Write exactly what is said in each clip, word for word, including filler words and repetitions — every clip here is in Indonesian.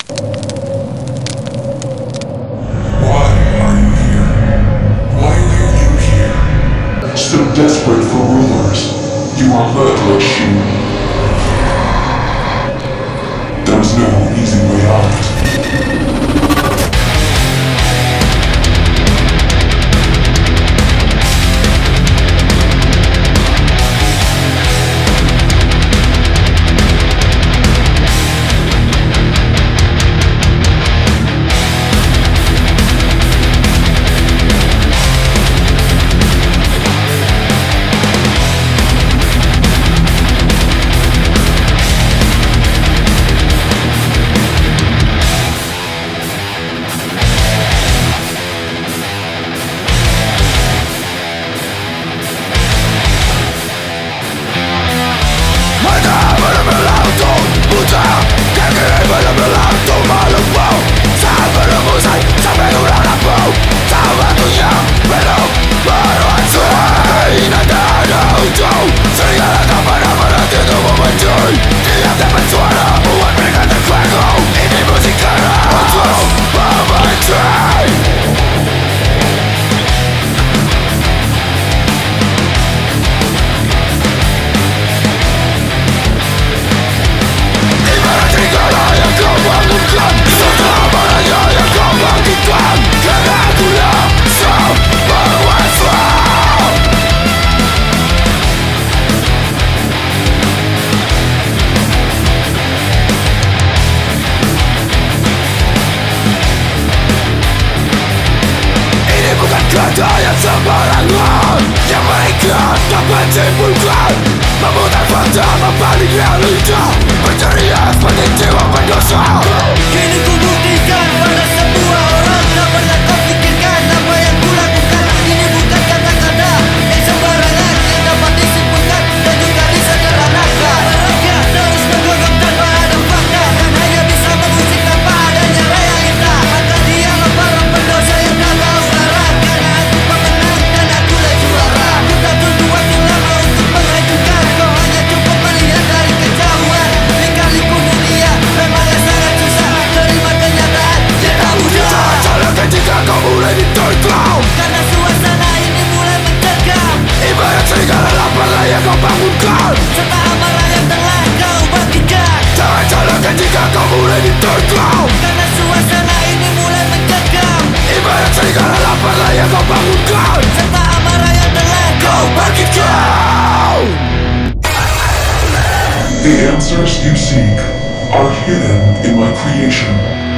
Why are you here? Why are you here? Still desperate for rulers. You are led like sheep. There's no easy way out. Kata yang sembarangan yang mereka dapat simpulkan, memutar fakta, membalik realita, berceria seperti jiwa pendosa. Kini ku buktikan pada semua orang, tak pernah kau pikirkan apa yang ku lakukan. Ini bukan kata-kata yang sembarangan yang dapat disimpulkan dan juga disederhanakan. Mereka terus menggodok tanpa ada fakta dan hanya bisa mengusik tanpa adanya realita. Maka dialah para pendosa yang tak tahu arah. Kau mulai diterkam karena suasana ini mulai mencekam. Ibarat serigala lapar layak kau bangunkan, serta amarah yang telah kau bagikan. Jangan salahkan jika kau mulai diterkam karena suasana ini mulai mencekam. Ibarat serigala lapar layak kau bangunkan, serta amarah yang telah kau bagikan. The answers you seek are hidden in my creation.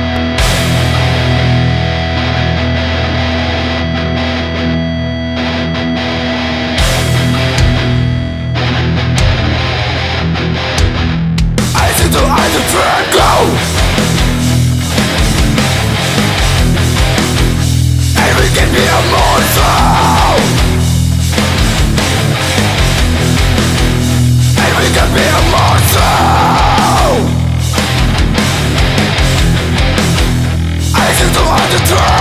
To hide the drago, and we can be a monster, and we can be a monster. I seem to hide the drago.